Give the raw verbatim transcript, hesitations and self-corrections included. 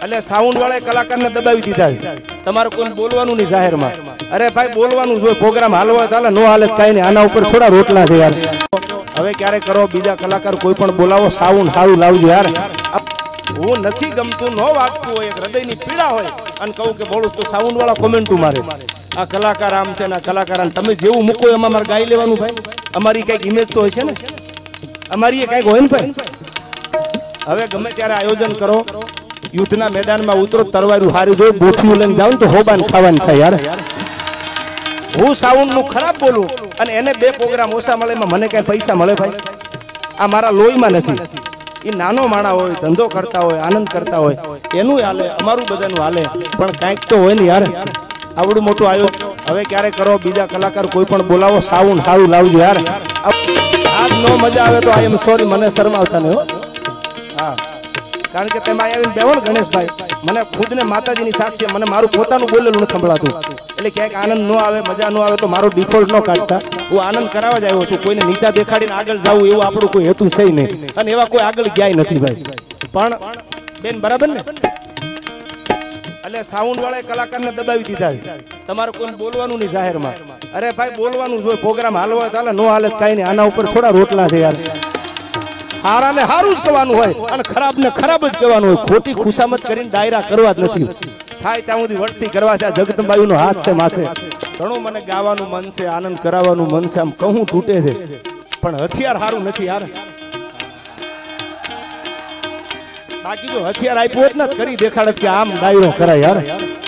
એટલે સાઉન્ડ વાળા કલાકારને દબાવી દીધા છે તમારે કોઈ બોલવાનું નહીં જાહેરમાં અરે ભાઈ બોલવાનું જોઈએ પ્રોગ્રામ હાલવા ચાલે નો હાલે કઈ નહીં આના ઉપર થોડા રોટલા છે યાર હવે ક્યારે કરો બીજા કલાકાર કોઈ પણ બોલાવો સાઉન્ડ સારું લાવજો યાર હું નથી ગમતું ન વાગતું હોય હૃદયની પીડા હોય અને કહું કે બોલું તો સાઉન્ડ વાળા કોમેન્ટો મારે આ કલાકાર આમ છે ને કલાકાર તમે જેવું મૂકો એમાં મારે ગાઈ લેવાનું ભાઈ અમારી કઈક ઇમેજ તો હશે ને અમારી એ કઈક હોય ને ભાઈ હવે ગમે ત્યારે આયોજન કરો યુદ્ધના મેદાનમાં ઉતરો તરવારું હારી જોઈ બોથીઓ લઈને જાવ તો હોબાન ખાવાનું થાય યાર હું સાઉન્ડ નું ખરાબ બોલું અને એને બે પ્રોગ્રામ ઓછા મળે એમાં મને કઈ પૈસા મળે ભાઈ આ મારા લોહીમાં નથી એ નાનો માણા હોય ધંધો કરતા હોય આનંદ કરતા હોય એનું હાલે અમારું બધાનું હાલે પણ કાંઈક તો હોય ને યાર આવડું મોટું આયોજન હવે ક્યારે કરો બીજા કલાકાર કોઈ પણ બોલાવો સાઉન્ડ સારું લાવજો યાર આજ નો મજા આવે તો આઈ એમ સોરી મને શરમાવતા નહીં હો હા કારણ કે તેમાં આવીને બેવો ને ગણેશભાઈ મને ખુદને માતાજીની સાક્ષી મને મારું પોતાનું બોલેલું નથી સંભળાતું એટલે ક્યાંક આનંદ ન આવે મજા ન આવે તો મારો ડિફોલ્ટ ન કાઢતા હું આનંદ કરાવવા જ આવ્યો છું કોઈને નીચા દેખાડીને આગળ જવું એવું આપણું કોઈ હેતુ છે નહીં અને એવા કોઈ આગળ ગયા નથી ભાઈ પણ બેન બરાબર ને એટલે સાઉન્ડ વાળા કલાકારને દબાવી દીધા છે તમારે કોઈ બોલવાનું નહીં જાહેરમાં અરે ભાઈ બોલવાનું જોઈએ પ્રોગ્રામ હાલવા ચાલે નો હાલે કઈ નહીં આના ઉપર થોડા રોટલા છે યાર હારા ને હારું જ કહેવાનું હોય અને ખરાબ ને ખરાબ જ કહેવાનું હોય ખોટી ખુશામત કરીને ડાયરા કરવા જ નથી થાય ત્યાં સુધી વળતી કરવા છે આ જગદંબાઈ નો હાથ છે માથે ઘણું મને ગાવાનું મન છે આનંદ કરાવવાનું મન છે આમ કહું તૂટે છે પણ હથિયાર સારું નથી યાર બાકી જો હથિયાર આપ્યું હોત ને કરી દેખાડત કે આમ ડાયરો કરાય યાર